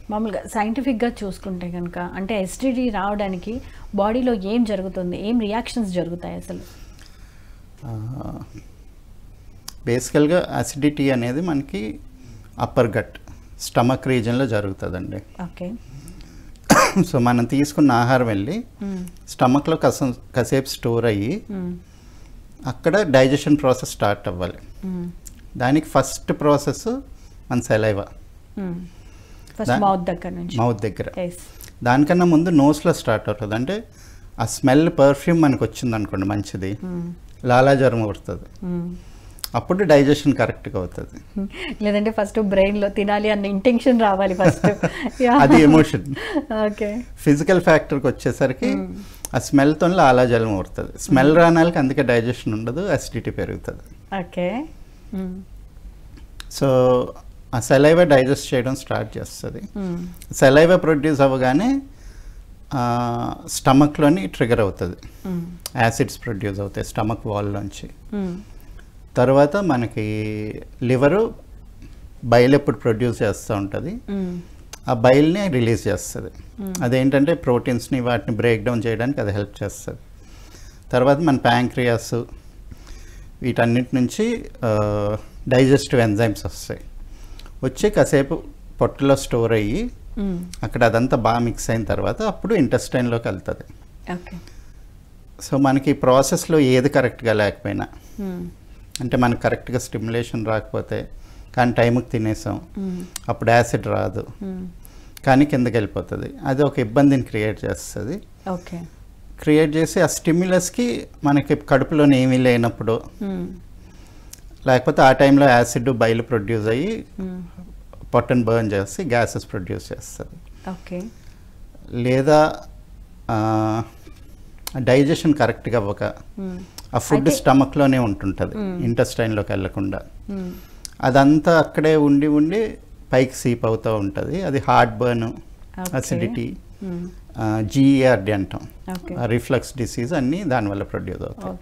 మామూలుగా సైంటిఫిక్గా చూసుకుంటే కనుక అంటే ఎస్టీడీ రావడానికి బాడీలో ఏం జరుగుతుంది, ఏం రియాక్షన్స్ జరుగుతాయి అసలు? బేసికల్గా అసిడిటీ అనేది మనకి అప్పర్ గట్ స్టమక్ రీజన్లో జరుగుతుందండి. ఓకే. సో మనం తీసుకున్న ఆహారం వెళ్ళి స్టమక్లో కాసేపు స్టోర్ అయ్యి అక్కడ డైజెషన్ ప్రాసెస్ స్టార్ట్ అవ్వాలి. దానికి ఫస్ట్ ప్రాసెస్ మన సెలైవా, మౌత్ దగ్గర. దానికన్నా ముందు నోస్లో స్టార్ట్ అవుతుంది. అంటే ఆ స్మెల్ పర్ఫ్యూమ్ మనకు వచ్చింది అనుకోండి మంచిది, లాలాజలం పడుతుంది, అప్పుడు డైజెషన్ కరెక్ట్గా అవుతుంది. లేదంటే ఫస్ట్ బ్రెయిన్లో తినాలి అన్న ఇంటెన్షన్ రావాలి ఫస్ట్. అది ఎమోషన్. ఓకే. ఫిజికల్ ఫ్యాక్టర్కి వచ్చేసరికి ఆ స్మెల్తో లాలాజలం పడుతుంది. స్మెల్ రానాలకి అందుకే డైజెషన్ ఉండదు, అసిడిటీ పెరుగుతుంది. ఓకే. సో ఆ సెలైవా డైజెస్ట్ చేయడం స్టార్ట్ చేస్తుంది. సెలైవా ప్రొడ్యూస్ అవ్వగానే స్టమక్లోని ట్రిగర్ అవుతుంది, యాసిడ్స్ ప్రొడ్యూస్ అవుతాయి స్టమక్ వాల్లోంచి. తర్వాత మనకి లివరు బైల్ ఎప్పుడు ప్రొడ్యూస్ చేస్తూ ఉంటుంది, ఆ బైల్ని రిలీజ్ చేస్తుంది. అదేంటంటే ప్రోటీన్స్ని వాటిని బ్రేక్ డౌన్ చేయడానికి అది హెల్ప్ చేస్తుంది. తర్వాత మన ప్యాంక్రియాస్ వీటన్నిటి నుంచి డైజెస్టివ్ ఎంజైమ్స్ వస్తాయి, వచ్చి కాసేపు పొట్టలో స్టోర్ అయ్యి అక్కడ అదంతా బాగా మిక్స్ అయిన తర్వాత అప్పుడు ఇంటెస్టైన్లోకి వెళ్తుంది. సో మనకి ఈ ప్రాసెస్లో ఏది కరెక్ట్గా లేకపోయినా, అంటే మనకు కరెక్ట్గా స్టిమ్యులేషన్ రాకపోతే కానీ టైంకి తినేసాం, అప్పుడు యాసిడ్ రాదు కానీ కిందకి వెళ్ళిపోతుంది. అది ఒక ఇబ్బందిని క్రియేట్ చేస్తుంది. ఓకే. క్రియేట్ చేసి ఆ స్టిమ్యులస్కి మనకి కడుపులో ఏమీ లేనప్పుడు, లేకపోతే ఆ టైంలో యాసిడ్ బైల్ ప్రొడ్యూస్ అయ్యి పొట్టను బర్న్ చేసి గ్యాసెస్ ప్రొడ్యూస్ చేస్తుంది. ఓకే. లేదా డైజెషన్ కరెక్ట్గా అవ్వక ఆ ఫుడ్ స్టమక్లోనే ఉంటుంటుంది, ఇంటెస్టైన్లోకి వెళ్ళకుండా. అదంతా అక్కడే ఉండి ఉండి పైకి సీప్ అవుతూ ఉంటుంది. అది హార్ట్ బర్న్, అసిడిటీ, GERD అంటాం, రిఫ్లక్స్ డిసీజ్ అన్నీ దానివల్ల ప్రొడ్యూస్ అవుతాయి.